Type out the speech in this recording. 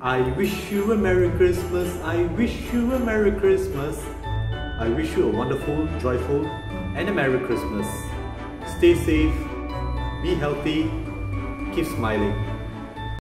I wish you a Merry Christmas. I wish you a Merry Christmas. I wish you a wonderful, joyful, and a Merry Christmas. Stay safe, be healthy, keep smiling.